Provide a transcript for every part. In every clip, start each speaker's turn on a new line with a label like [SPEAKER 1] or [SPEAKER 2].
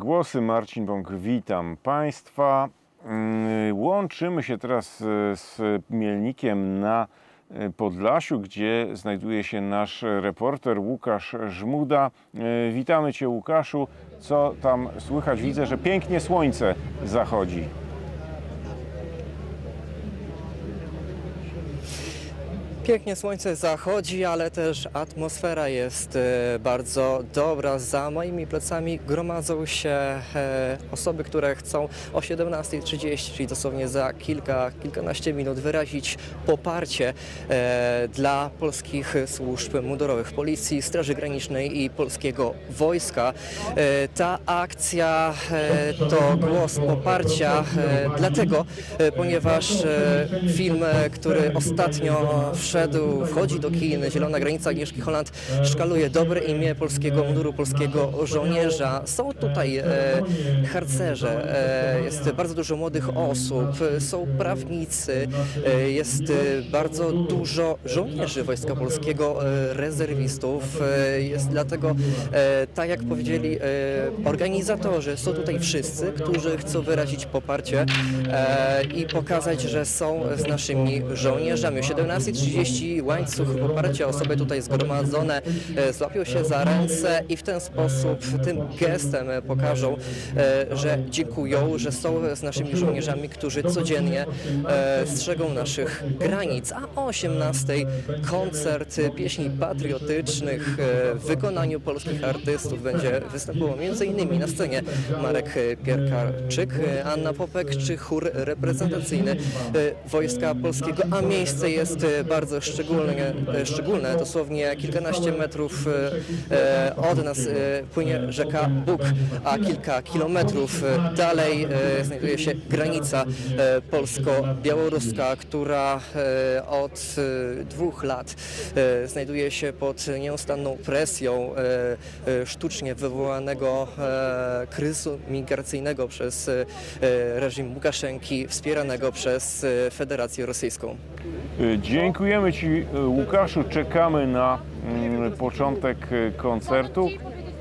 [SPEAKER 1] Głosy, Marcin Bąk, witam Państwa. Łączymy się teraz z Mielnikiem na Podlasiu, gdzie znajduje się nasz reporter Łukasz Żmuda. Witamy Cię, Łukaszu. Co tam słychać? Widzę, że pięknie słońce zachodzi.
[SPEAKER 2] Pięknie słońce zachodzi, ale też atmosfera jest bardzo dobra. Za moimi plecami gromadzą się osoby, które chcą o 17:30, czyli dosłownie za kilkanaście minut wyrazić poparcie dla polskich służb mundurowych, Policji, Straży Granicznej i polskiego wojska. Ta akcja to głos poparcia, dlatego, ponieważ film, który ostatnio wchodzi do kin, Zielona granica Agnieszki Holland, szkaluje dobre imię polskiego munduru, polskiego żołnierza. Są tutaj harcerze, jest bardzo dużo młodych osób, są prawnicy, jest bardzo dużo żołnierzy Wojska Polskiego, rezerwistów. Jest dlatego, tak jak powiedzieli organizatorzy, są tutaj wszyscy, którzy chcą wyrazić poparcie i pokazać, że są z naszymi żołnierzami. O 17:30 łańcuch poparcia, osoby tutaj zgromadzone złapią się za ręce i w ten sposób, tym gestem pokażą, że dziękują, że są z naszymi żołnierzami, którzy codziennie strzegą naszych granic. A o 18:00 koncert pieśni patriotycznych w wykonaniu polskich artystów. Będzie występował m.in. na scenie Marek Pierkarczyk, Anna Popek czy chór reprezentacyjny Wojska Polskiego, a miejsce jest bardzo szczególne. Dosłownie kilkanaście metrów od nas płynie rzeka Bug, a kilka kilometrów dalej znajduje się granica polsko-białoruska, która od 2 lat znajduje się pod nieustanną presją sztucznie wywołanego kryzysu migracyjnego przez reżim Łukaszenki, wspieranego przez Federację Rosyjską.
[SPEAKER 1] Dziękujemy Ci, Łukaszu. Czekamy na początek koncertu.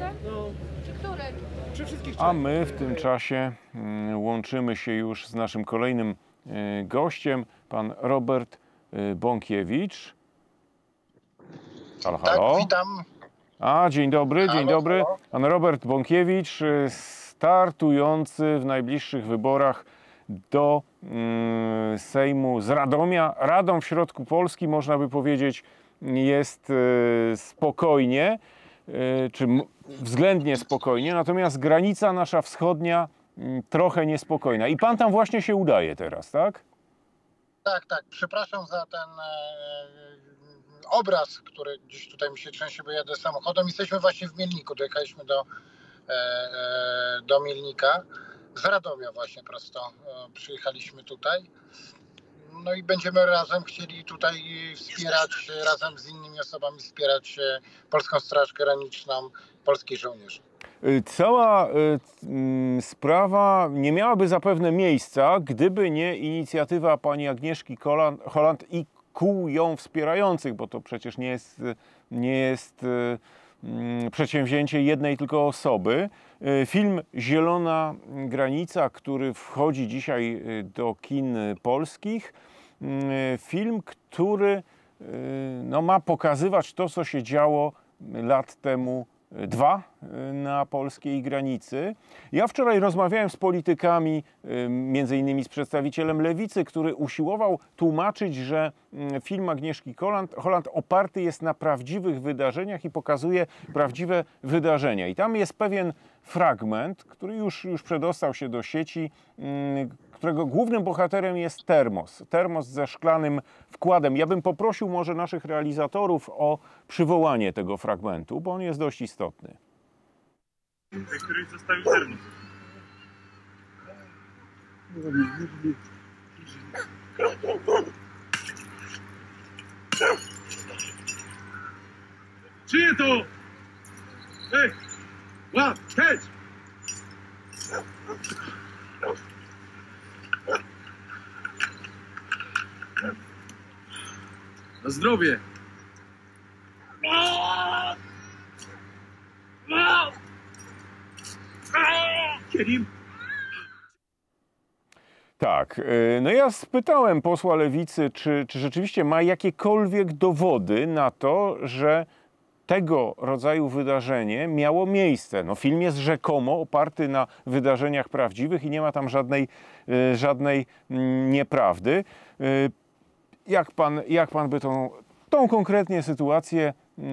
[SPEAKER 1] A my w tym czasie łączymy się już z naszym kolejnym gościem, pan Robert Bąkiewicz. Halo, halo.
[SPEAKER 3] Tak, witam.
[SPEAKER 1] Dzień dobry, dzień dobry. Pan Robert Bąkiewicz, startujący w najbliższych wyborach do Sejmu z Radomia. Radom w środku Polski, można by powiedzieć, jest spokojnie, czy względnie spokojnie, natomiast granica nasza wschodnia trochę niespokojna. I pan tam właśnie się udaje teraz, tak?
[SPEAKER 3] Tak, tak. Przepraszam za ten obraz, który gdzieś tutaj mi się trzęsie, bo jadę samochodem. Jesteśmy właśnie w Mielniku. Dojechaliśmy do Mielnika. Z Radomia właśnie prosto przyjechaliśmy tutaj. No i będziemy razem chcieli tutaj wspierać, razem z innymi osobami wspierać Polską Straż Graniczną, polskich żołnierzy.
[SPEAKER 1] Cała sprawa nie miałaby zapewne miejsca, gdyby nie inicjatywa pani Agnieszki Holland i kół ją wspierających, bo to przecież nie jest przedsięwzięcie jednej tylko osoby. Film Zielona granica, który wchodzi dzisiaj do kin polskich. Film, który ma pokazywać to, co się działo lat temu 2 na polskiej granicy. Ja wczoraj rozmawiałem z politykami, między innymi z przedstawicielem Lewicy, który usiłował tłumaczyć, że film Agnieszki Holland oparty jest na prawdziwych wydarzeniach i pokazuje prawdziwe wydarzenia. I tam jest pewien fragment, który już przedostał się do sieci, którego głównym bohaterem jest termos ze szklanym wkładem. Ja bym poprosił może naszych realizatorów o przywołanie tego fragmentu, bo on jest dość istotny.
[SPEAKER 4] Który zostawił termos. Czyje to? Ej! Łap! Heć! Na zdrowie! Get him!
[SPEAKER 1] Tak, no ja spytałem posła Lewicy, czy rzeczywiście ma jakiekolwiek dowody na to, że tego rodzaju wydarzenie miało miejsce. No, film jest rzekomo oparty na wydarzeniach prawdziwych i nie ma tam żadnej nieprawdy. Jak pan by tą konkretnie sytuację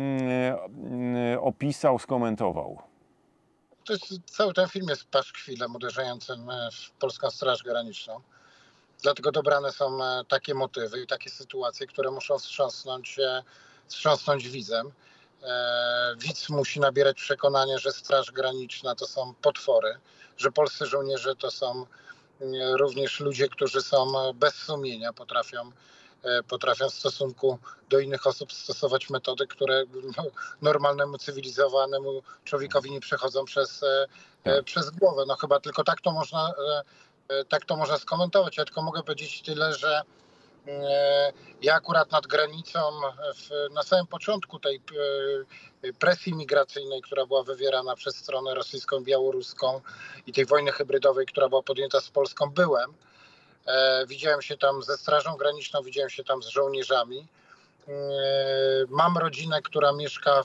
[SPEAKER 1] opisał, skomentował?
[SPEAKER 3] Cały ten film jest paszkwilem uderzającym w Polską Straż Graniczną. Dlatego dobrane są takie motywy i takie sytuacje, które muszą wstrząsnąć widzem. Widz musi nabierać przekonania, że Straż Graniczna to są potwory, że polscy żołnierze to są również ludzie, którzy są bez sumienia, potrafią w stosunku do innych osób stosować metody, które normalnemu, cywilizowanemu człowiekowi nie przechodzą przez głowę. No chyba tylko tak to można skomentować. Ja tylko mogę powiedzieć tyle, że ja akurat nad granicą na samym początku tej presji migracyjnej, która była wywierana przez stronę rosyjską, białoruską i tej wojny hybrydowej, która była podjęta z Polską, byłem. Widziałem się tam ze Strażą Graniczną, widziałem się tam z żołnierzami. Mam rodzinę, która mieszka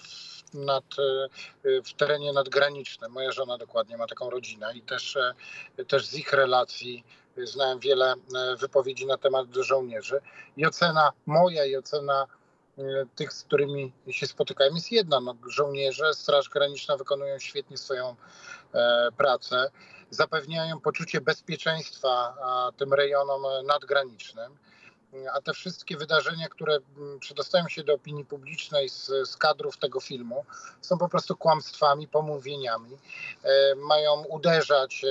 [SPEAKER 3] w terenie nadgranicznym. Moja żona dokładnie ma taką rodzinę i też z ich relacji znałem wiele wypowiedzi na temat żołnierzy. I ocena moja i ocena tych, z którymi się spotykałem, jest jedna. No, żołnierze, Straż Graniczna wykonują świetnie swoją pracę, zapewniają poczucie bezpieczeństwa tym rejonom nadgranicznym. A te wszystkie wydarzenia, które przedostają się do opinii publicznej z kadrów tego filmu, są po prostu kłamstwami, pomówieniami. Mają uderzać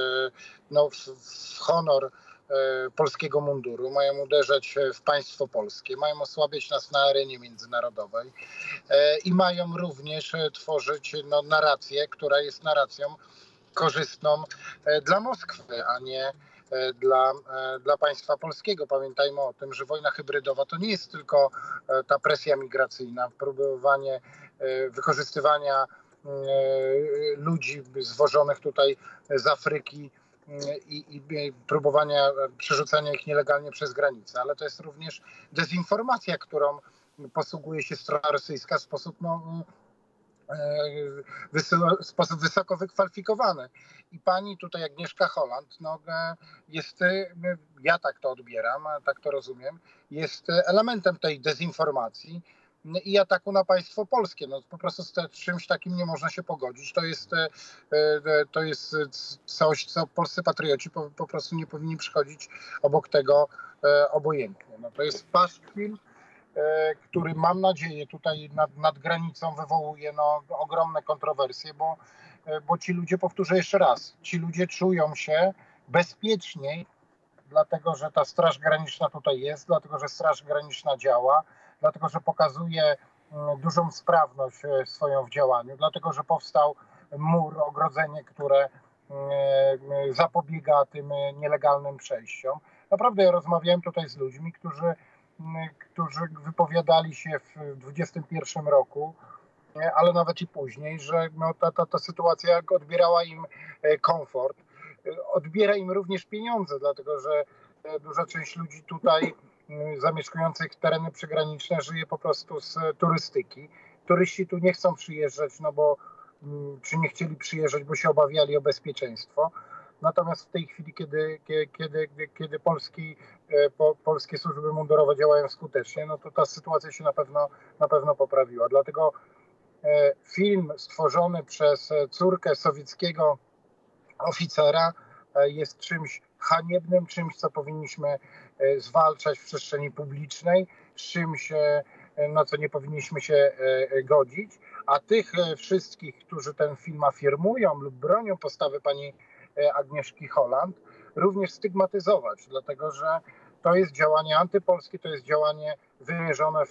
[SPEAKER 3] w honor polskiego munduru, mają uderzać w państwo polskie, mają osłabiać nas na arenie międzynarodowej i mają również tworzyć narrację, która jest narracją korzystną dla Moskwy, a nie dla państwa polskiego. Pamiętajmy o tym, że wojna hybrydowa to nie jest tylko ta presja migracyjna, próbowanie wykorzystywania ludzi zwożonych tutaj z Afryki i próbowania przerzucania ich nielegalnie przez granicę, ale to jest również dezinformacja, którą posługuje się strona rosyjska w sposób wysoko wykwalifikowany. I pani tutaj Agnieszka Holland jest, ja tak to odbieram, tak to rozumiem, jest elementem tej dezinformacji i ataku na państwo polskie. No, po prostu z czymś takim nie można się pogodzić. To jest coś, co polscy patrioci po prostu nie powinni przychodzić obok tego obojętnie. No, to jest paszkwil, który mam nadzieję tutaj nad granicą wywołuje ogromne kontrowersje, bo ci ludzie, powtórzę jeszcze raz, ci ludzie czują się bezpieczniej, dlatego że ta Straż Graniczna tutaj jest, dlatego że Straż Graniczna działa, dlatego że pokazuje dużą sprawność swoją w działaniu, dlatego że powstał mur, ogrodzenie, które zapobiega tym nielegalnym przejściom. Naprawdę ja rozmawiałem tutaj z ludźmi, którzy wypowiadali się w 2021 roku, ale nawet i później, że ta sytuacja odbierała im komfort, odbiera im również pieniądze, dlatego że duża część ludzi tutaj zamieszkujących tereny przygraniczne żyje po prostu z turystyki. Turyści tu nie chcą przyjeżdżać, czy nie chcieli przyjeżdżać, bo się obawiali o bezpieczeństwo. Natomiast w tej chwili, kiedy polskie służby mundurowe działają skutecznie, no to ta sytuacja się na pewno poprawiła. Dlatego film stworzony przez córkę sowieckiego oficera jest czymś haniebnym, czymś, co powinniśmy zwalczać w przestrzeni publicznej, czymś, na co nie powinniśmy się godzić. A tych wszystkich, którzy ten film afirmują lub bronią postawy pani Agnieszki Holland, również stygmatyzować, dlatego że to jest działanie antypolskie, to jest działanie wymierzone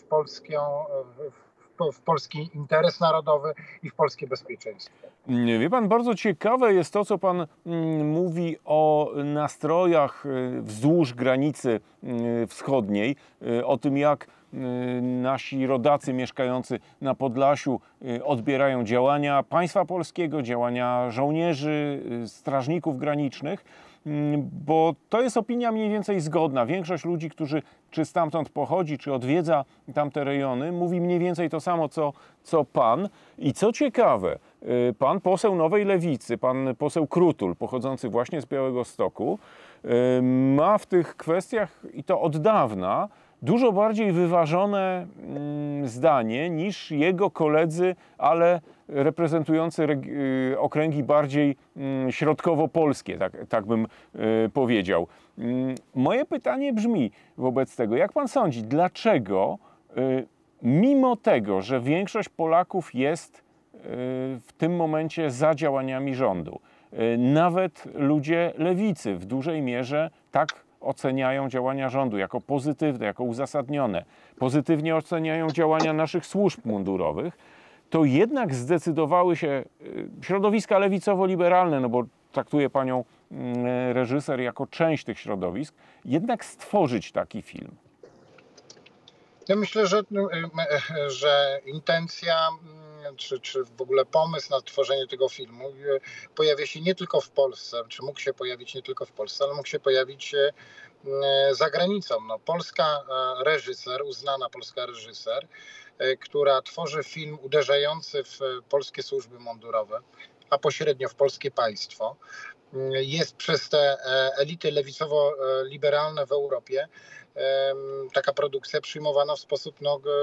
[SPEAKER 3] w polski interes narodowy i w polskie bezpieczeństwo.
[SPEAKER 1] Wie pan, bardzo ciekawe jest to, co pan mówi o nastrojach wzdłuż granicy wschodniej, o tym, jak nasi rodacy mieszkający na Podlasiu odbierają działania państwa polskiego, działania żołnierzy, strażników granicznych, bo to jest opinia mniej więcej zgodna. Większość ludzi, którzy czy stamtąd pochodzi, czy odwiedza tamte rejony, mówi mniej więcej to samo, co pan. I co ciekawe, pan poseł Nowej Lewicy, pan poseł Krutul, pochodzący właśnie z Białegostoku, ma w tych kwestiach, i to od dawna, dużo bardziej wyważone zdanie niż jego koledzy, ale reprezentujący okręgi bardziej środkowo-polskie, tak bym powiedział. Moje pytanie brzmi wobec tego, jak pan sądzi, dlaczego mimo tego, że większość Polaków jest w tym momencie za działaniami rządu, nawet ludzie lewicy w dużej mierze tak oceniają działania rządu jako pozytywne, jako uzasadnione, pozytywnie oceniają działania naszych służb mundurowych, to jednak zdecydowały się środowiska lewicowo-liberalne, no bo traktuje panią reżyser jako część tych środowisk, jednak stworzyć taki film.
[SPEAKER 3] Ja myślę, że intencja czy w ogóle pomysł na tworzenie tego filmu pojawia się nie tylko w Polsce, czy mógł się pojawić nie tylko w Polsce, ale mógł się pojawić za granicą. No, polska reżyser, uznana polska reżyser, która tworzy film uderzający w polskie służby mundurowe, a pośrednio w polskie państwo, jest przez te elity lewicowo-liberalne w Europie taka produkcja przyjmowana w sposób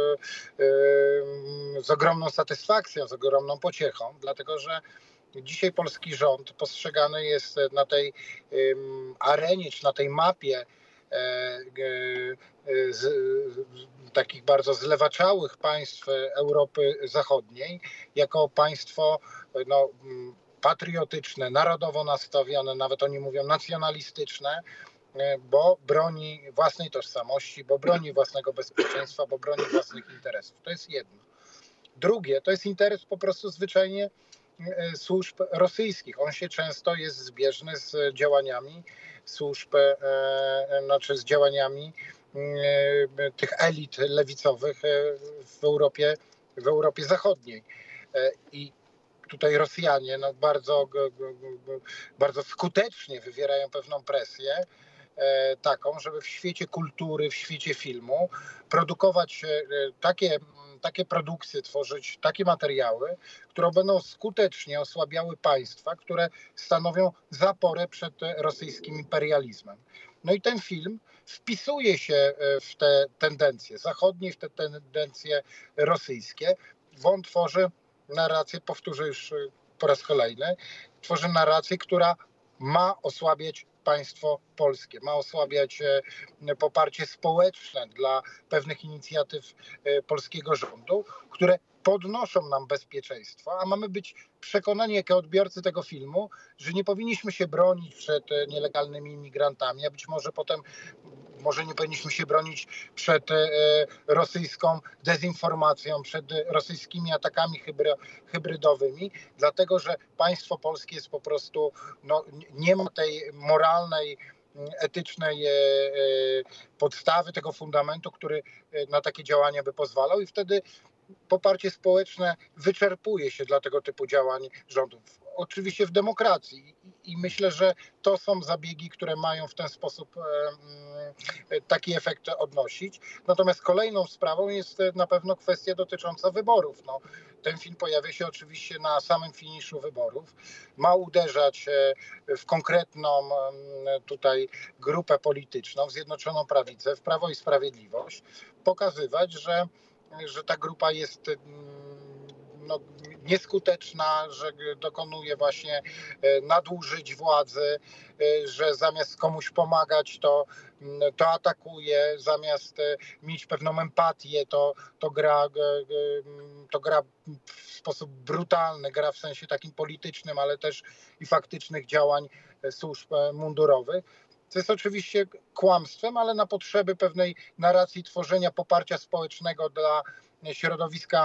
[SPEAKER 3] z ogromną satysfakcją, z ogromną pociechą, dlatego że dzisiaj polski rząd postrzegany jest na tej arenie, czy na tej mapie takich bardzo zlewaczałych państw Europy Zachodniej jako państwo patriotyczne, narodowo nastawione, nawet oni mówią nacjonalistyczne, bo broni własnej tożsamości, bo broni własnego bezpieczeństwa, bo broni własnych interesów. To jest jedno. Drugie, to jest interes po prostu zwyczajnie służb rosyjskich. On się często jest zbieżny z działaniami służb, znaczy z działaniami tych elit lewicowych w Europie Zachodniej. I tutaj Rosjanie bardzo skutecznie wywierają pewną presję taką, żeby w świecie kultury, w świecie filmu produkować takie produkcje, tworzyć takie materiały, które będą skutecznie osłabiały państwa, które stanowią zaporę przed rosyjskim imperializmem. No i ten film wpisuje się w te tendencje zachodnie, w te tendencje rosyjskie, bo on tworzy narrację, powtórzę już po raz kolejny, tworzy narrację, która ma osłabiać państwo polskie, ma osłabiać poparcie społeczne dla pewnych inicjatyw polskiego rządu, które podnoszą nam bezpieczeństwo, a mamy być przekonani jako odbiorcy tego filmu, że nie powinniśmy się bronić przed nielegalnymi imigrantami, a być może potem nie powinniśmy się bronić przed rosyjską dezinformacją, przed rosyjskimi atakami hybrydowymi, dlatego że państwo polskie jest po prostu, nie ma tej moralnej, etycznej podstawy, tego fundamentu, który na takie działania by pozwalał, i wtedy poparcie społeczne wyczerpuje się dla tego typu działań rządów. Oczywiście w demokracji. I myślę, że to są zabiegi, które mają w ten sposób taki efekt odnosić. Natomiast kolejną sprawą jest na pewno kwestia dotycząca wyborów. Ten film pojawia się oczywiście na samym finiszu wyborów. Ma uderzać w konkretną tutaj grupę polityczną, w Zjednoczoną Prawicę, w Prawo i Sprawiedliwość. Pokazywać, że ta grupa jest nieskuteczna, że dokonuje właśnie nadużyć władzy, że zamiast komuś pomagać, to atakuje, zamiast mieć pewną empatię, to gra w sposób brutalny, gra w sensie takim politycznym, ale też i faktycznych działań służb mundurowych. Co jest oczywiście kłamstwem, ale na potrzeby pewnej narracji tworzenia poparcia społecznego dla środowiska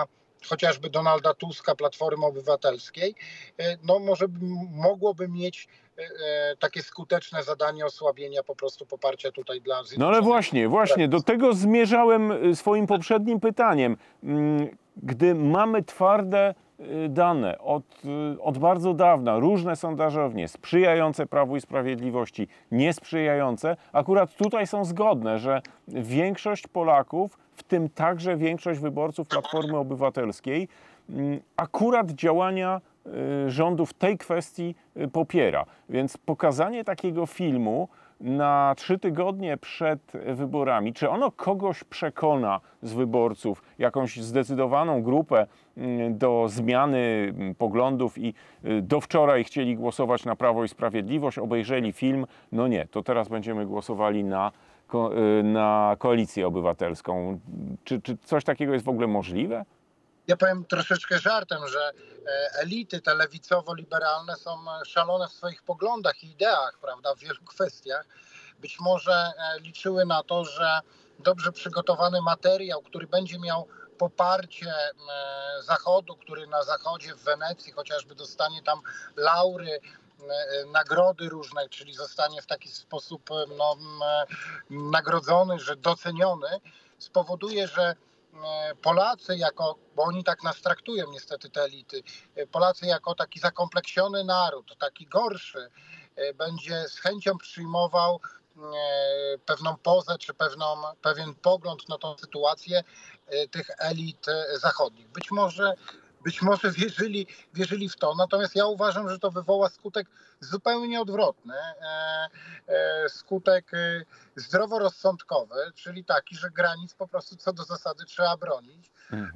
[SPEAKER 3] chociażby Donalda Tuska, Platformy Obywatelskiej, no może mogłoby mieć takie skuteczne zadanie osłabienia po prostu poparcia tutaj dla
[SPEAKER 1] No ale właśnie, do tego zmierzałem swoim poprzednim pytaniem. Gdy mamy twarde dane od bardzo dawna, różne sondażownie, sprzyjające Prawu i Sprawiedliwości, niesprzyjające, akurat tutaj są zgodne, że większość Polaków, w tym także większość wyborców Platformy Obywatelskiej, akurat działania rządu w tej kwestii popiera. Więc pokazanie takiego filmu na 3 tygodnie przed wyborami, czy ono kogoś przekona z wyborców, jakąś zdecydowaną grupę do zmiany poglądów i do wczoraj chcieli głosować na Prawo i Sprawiedliwość, obejrzeli film, no nie, to teraz będziemy głosowali na Koalicję Obywatelską. Czy coś takiego jest w ogóle możliwe?
[SPEAKER 3] Ja powiem troszeczkę żartem, że elity te lewicowo-liberalne są szalone w swoich poglądach i ideach, prawda, w wielu kwestiach. Być może liczyły na to, że dobrze przygotowany materiał, który będzie miał poparcie Zachodu, który na Zachodzie w Wenecji chociażby dostanie tam laury, nagrody różne, czyli zostanie w taki sposób nagrodzony, że doceniony, spowoduje, że Polacy bo oni tak nas traktują niestety te elity, Polacy jako taki zakompleksiony naród, taki gorszy, będzie z chęcią przyjmował pewną pozę czy pewien pogląd na tą sytuację tych elit zachodnich. Być może wierzyli w to, natomiast ja uważam, że to wywoła skutek zupełnie odwrotny, skutek zdroworozsądkowy, czyli taki, że granic po prostu co do zasady trzeba bronić,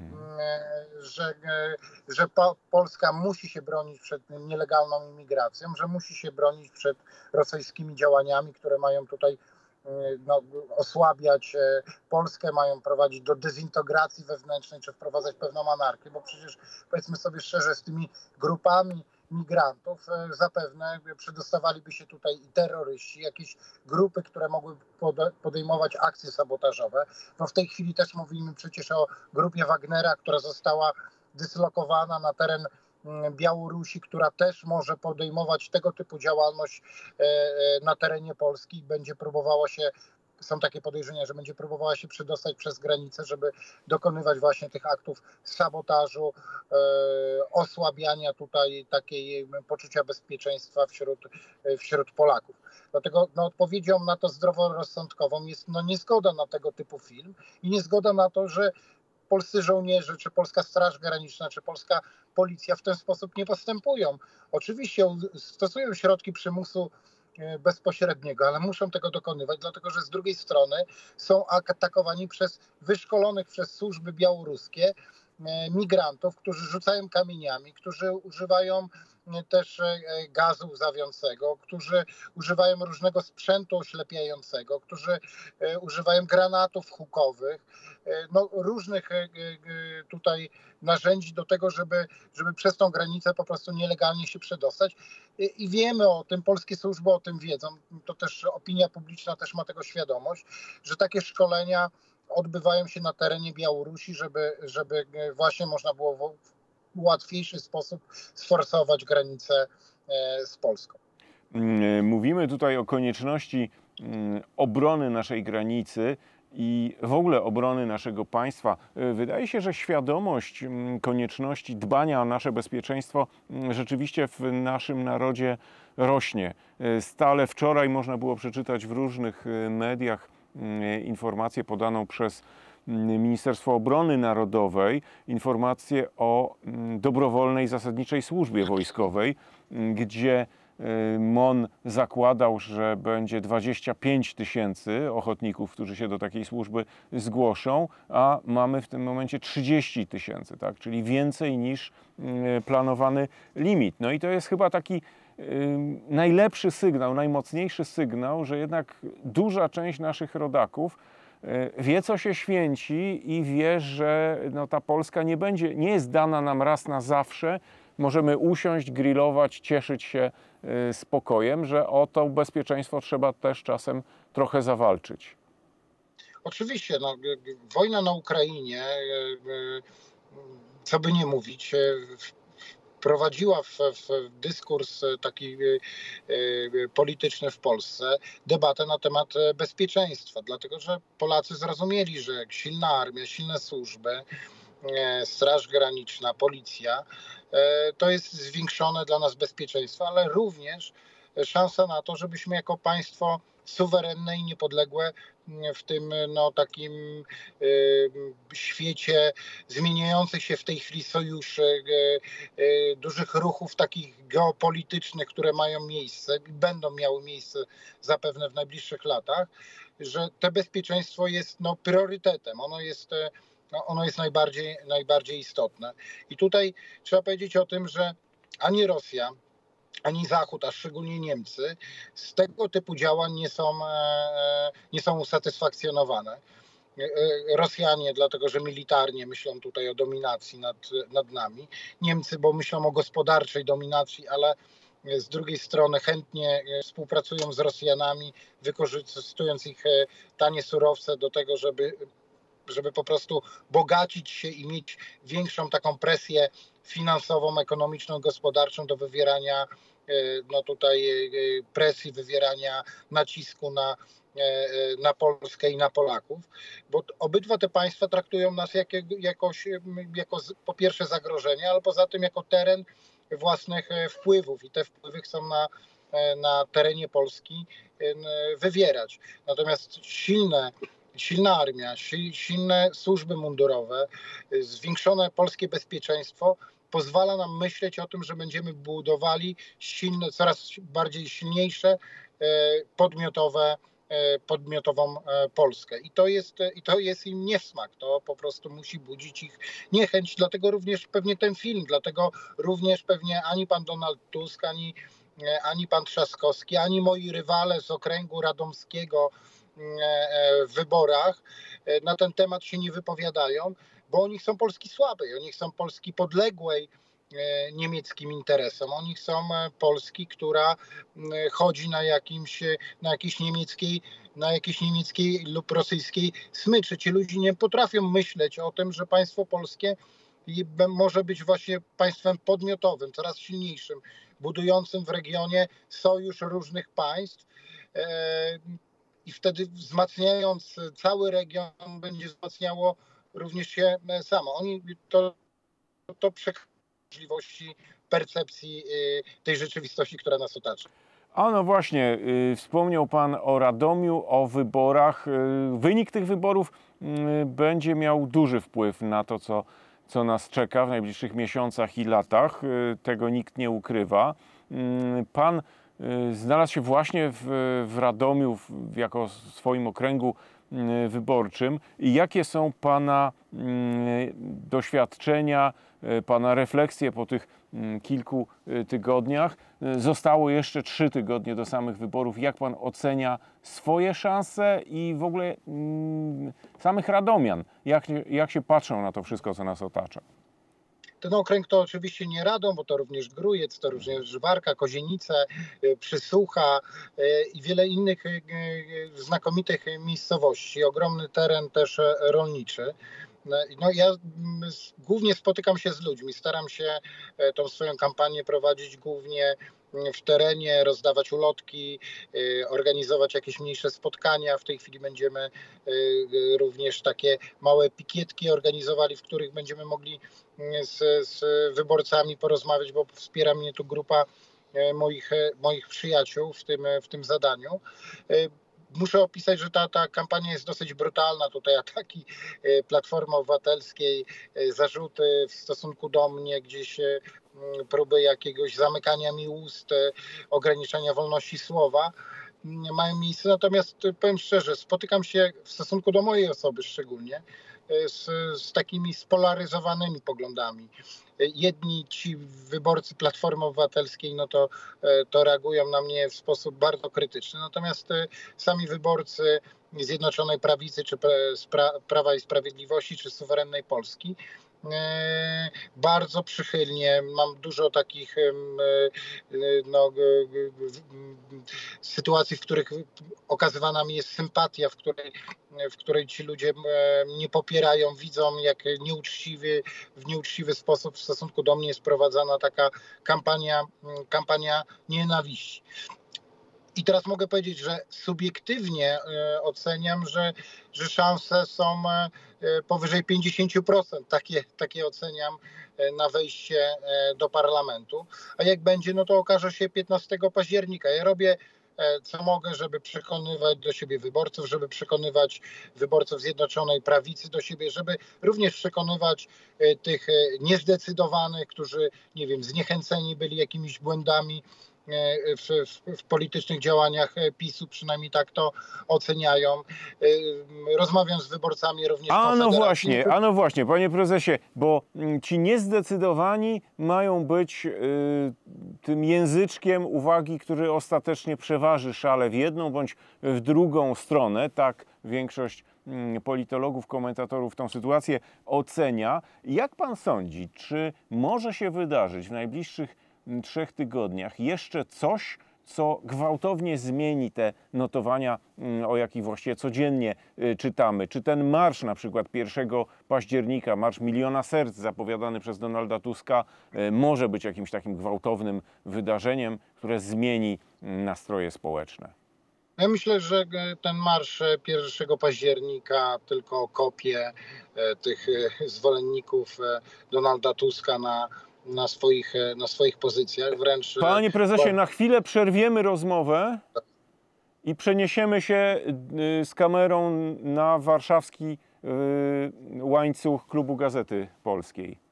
[SPEAKER 3] że Polska musi się bronić przed nielegalną imigracją, że musi się bronić przed rosyjskimi działaniami, które mają tutaj osłabiać Polskę, mają prowadzić do dezintegracji wewnętrznej, czy wprowadzać pewną anarchię, bo przecież powiedzmy sobie szczerze, z tymi grupami migrantów zapewne przedostawaliby się tutaj i terroryści, jakieś grupy, które mogły podejmować akcje sabotażowe. No w tej chwili też mówimy przecież o grupie Wagnera, która została dyslokowana na teren Białorusi, która też może podejmować tego typu działalność na terenie Polski i będzie próbowała się, są takie podejrzenia, że będzie próbowała się przedostać przez granicę, żeby dokonywać właśnie tych aktów sabotażu, osłabiania tutaj takiej poczucia bezpieczeństwa wśród Polaków. Dlatego odpowiedzią na to zdroworozsądkową jest niezgoda na tego typu film i niezgoda na to, że polscy żołnierze, czy polska Straż Graniczna, czy polska policja w ten sposób nie postępują. Oczywiście stosują środki przymusu bezpośredniego, ale muszą tego dokonywać, dlatego że z drugiej strony są atakowani przez wyszkolonych przez służby białoruskie migrantów, którzy rzucają kamieniami, którzy używają też gazu łzawiącego, którzy używają różnego sprzętu oślepiającego, którzy używają granatów hukowych, różnych tutaj narzędzi do tego, żeby przez tą granicę po prostu nielegalnie się przedostać. I wiemy o tym, polskie służby o tym wiedzą, to też opinia publiczna też ma tego świadomość, że takie szkolenia odbywają się na terenie Białorusi, żeby właśnie można było w łatwiejszy sposób sforsować granicę z Polską.
[SPEAKER 1] Mówimy tutaj o konieczności obrony naszej granicy i w ogóle obrony naszego państwa. Wydaje się, że świadomość konieczności dbania o nasze bezpieczeństwo rzeczywiście w naszym narodzie rośnie. Stale wczoraj można było przeczytać w różnych mediach informację podaną przez Ministerstwo Obrony Narodowej, informację o dobrowolnej zasadniczej służbie wojskowej, gdzie MON zakładał, że będzie 25 000 ochotników, którzy się do takiej służby zgłoszą, a mamy w tym momencie 30 000, tak? Czyli więcej niż planowany limit. No i to jest chyba taki najlepszy sygnał, najmocniejszy sygnał, że jednak duża część naszych rodaków wie, co się święci i wie, że ta Polska nie jest dana nam raz na zawsze. Możemy usiąść, grillować, cieszyć się spokojem, że o to bezpieczeństwo trzeba też czasem trochę zawalczyć.
[SPEAKER 3] Oczywiście, wojna na Ukrainie co by nie mówić, wprowadziła w dyskurs taki polityczny w Polsce debatę na temat bezpieczeństwa, dlatego że Polacy zrozumieli, że silna armia, silne służby, Straż Graniczna, policja, to jest zwiększone dla nas bezpieczeństwo, ale również szansa na to, żebyśmy jako państwo suwerenne i niepodległe w tym takim świecie zmieniających się w tej chwili sojuszy, dużych ruchów takich geopolitycznych, które mają miejsce i będą miały miejsce zapewne w najbliższych latach, że to bezpieczeństwo jest priorytetem. Ono jest najbardziej istotne. I tutaj trzeba powiedzieć o tym, że ani Rosja, ani Zachód, a szczególnie Niemcy, z tego typu działań nie są usatysfakcjonowane. Rosjanie, dlatego że militarnie myślą tutaj o dominacji nad nami. Niemcy, bo myślą o gospodarczej dominacji, ale z drugiej strony chętnie współpracują z Rosjanami, wykorzystując ich tanie surowce do tego, żeby po prostu bogacić się i mieć większą taką presję finansową, ekonomiczną, gospodarczą do wywierania presji, wywierania nacisku na Polskę i na Polaków, bo obydwa te państwa traktują nas jako po pierwsze zagrożenie, ale poza tym jako teren własnych wpływów i te wpływy chcą na terenie Polski wywierać. Natomiast silna armia, silne służby mundurowe, zwiększone polskie bezpieczeństwo pozwala nam myśleć o tym, że będziemy budowali coraz bardziej silniejsze, podmiotową Polskę. I to jest im niesmak. To po prostu musi budzić ich niechęć. Dlatego również pewnie ten film, dlatego również pewnie ani pan Donald Tusk, ani pan Trzaskowski, ani moi rywale z okręgu radomskiego w wyborach na ten temat się nie wypowiadają, bo oni chcą Polski słabej, oni chcą Polski podległej niemieckim interesom. Oni chcą Polski, która chodzi na jakiejś niemieckiej lub rosyjskiej smyczy. Ci ludzie nie potrafią myśleć o tym, że państwo polskie może być właśnie państwem podmiotowym, coraz silniejszym, budującym w regionie sojusz różnych państw i wtedy wzmacniając cały region będzie wzmacniało również się samo. Oni to przekracza możliwości percepcji tej rzeczywistości, która nas otacza.
[SPEAKER 1] A no właśnie, wspomniał pan o Radomiu, o wyborach. Wynik tych wyborów będzie miał duży wpływ na to, co nas czeka w najbliższych miesiącach i latach. Tego nikt nie ukrywa. Pan znalazł się właśnie w Radomiu jako swoim okręgu wyborczym. I jakie są pana doświadczenia, pana refleksje po tych kilku tygodniach? Zostało jeszcze 3 tygodnie do samych wyborów. Jak pan ocenia swoje szanse i w ogóle samych radomian? Jak się patrzą na to wszystko, co nas otacza?
[SPEAKER 3] Ten okręg to oczywiście nie Radom, bo to również Grójec, to również Warka, Kozienice, Przysłucha i wiele innych znakomitych miejscowości. Ogromny teren też rolniczy. No ja głównie spotykam się z ludźmi, staram się tą swoją kampanię prowadzić głównie w terenie, rozdawać ulotki, organizować jakieś mniejsze spotkania. W tej chwili będziemy również takie małe pikietki organizowali, w których będziemy mogli z wyborcami porozmawiać, bo wspiera mnie tu grupa moich przyjaciół w tym zadaniu. Muszę opisać, że ta kampania jest dosyć brutalna. Tutaj ataki Platformy Obywatelskiej, zarzuty w stosunku do mnie, gdzieś próby jakiegoś zamykania mi ust, ograniczania wolności słowa mają miejsce. Natomiast powiem szczerze, spotykam się w stosunku do mojej osoby szczególnie z takimi spolaryzowanymi poglądami. Jedni ci wyborcy Platformy Obywatelskiej to reagują na mnie w sposób bardzo krytyczny, natomiast sami wyborcy Zjednoczonej Prawicy, czy Prawa i Sprawiedliwości, czy Suwerennej Polski bardzo przychylnie. Mam dużo takich no, sytuacji, w których okazywana mi jest sympatia, w której ci ludzie mnie popierają, widzą, jak w nieuczciwy sposób w stosunku do mnie jest prowadzona taka kampania nienawiści. I teraz mogę powiedzieć, że subiektywnie oceniam, że szanse są powyżej 50%. Takie oceniam na wejście do parlamentu. A jak będzie, no to okaże się 15 października. Ja robię co mogę, żeby przekonywać do siebie wyborców, żeby przekonywać wyborców Zjednoczonej Prawicy do siebie, żeby również przekonywać tych niezdecydowanych, którzy, nie wiem, zniechęceni byli jakimiś błędami w politycznych działaniach PiS-u, przynajmniej tak to oceniają. Rozmawiam z wyborcami również Konfederacji.
[SPEAKER 1] A no właśnie, panie prezesie, bo ci niezdecydowani mają być tym języczkiem uwagi, który ostatecznie przeważy szale w jedną bądź w drugą stronę. Tak większość politologów, komentatorów tą sytuację ocenia. Jak pan sądzi, czy może się wydarzyć w najbliższych 3 tygodniach jeszcze coś, co gwałtownie zmieni te notowania, o jakich właściwie codziennie czytamy? Czy ten marsz na przykład 1 października, marsz miliona serc zapowiadany przez Donalda Tuska może być jakimś takim gwałtownym wydarzeniem, które zmieni nastroje społeczne?
[SPEAKER 3] Ja myślę, że ten marsz 1 października tylko kopie tych zwolenników Donalda Tuska na swoich pozycjach, wręcz...
[SPEAKER 1] Panie prezesie, na chwilę przerwiemy rozmowę i przeniesiemy się z kamerą na warszawski łańcuch Klubu Gazety Polskiej.